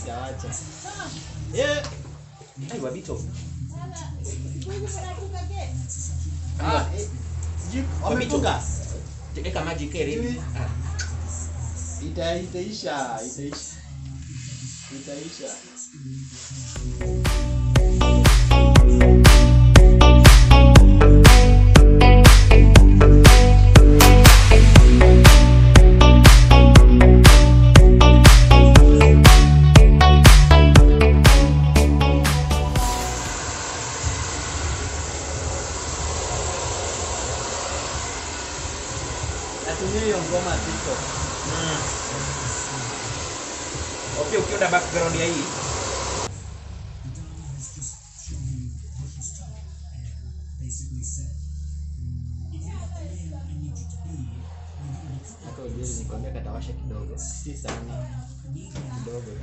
itaacha. Yeah. Ai Wabito. Wamefunga. Teka maji kere. Itaisha. Natumia hiyo ngoma TikTok. Okay, ukiona background ya hii. Hata ujue nikwambia katawasha kidogo. Si sana. Kidogo.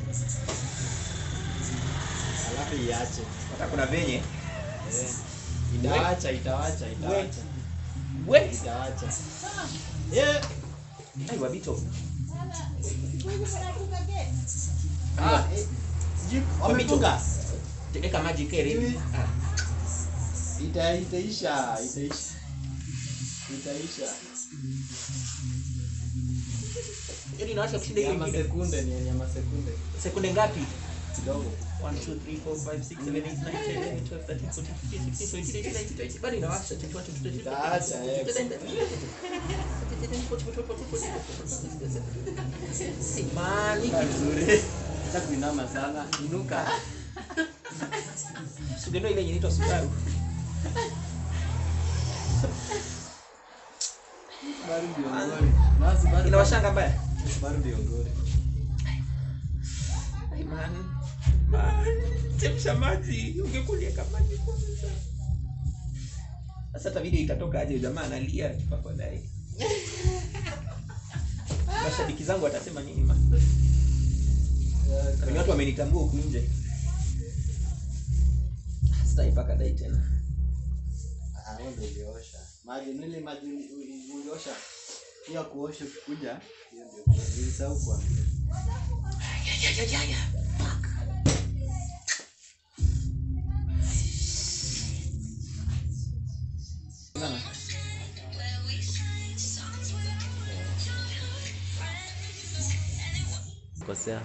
Alafu iache. Hata kuna venye. Itaacha. We. Itaacha. Yeah. Ai Wabito. Wamefunga. Teka maji kere. Itaisha. Yaani inawasha kushinda hiyo ingine. Sekunde. Sekunde ngapi? Kidogo. 1 2 3 4 5 6 7 8 9 10 11 12 13 14 15 16 17 18 19 bado inawasha 21 22 Itaacha. Simani Vizuri. Sasa kuinama sana. Inuka. Sugeno ile inaitwa Subaru. Subaru ndio ngori. Na Subaru Inawashanga mbaya. Subaru ndio ngori. Ai man. Chemsha maji, ungekulia kama maji kwanza. Sasa hata video itatoka aje jamaa analia kipapo dai. Mashabiki zangu watasema nini man? Kuna watu wamenitambua huku nje. Sasa ipaka dai tena. Wewe ndio uliosha. Maji uliosha. Pia kuosha kuja. Hiyo ndio. Nilisahau kuambia. Ya. Fuck. Kosea.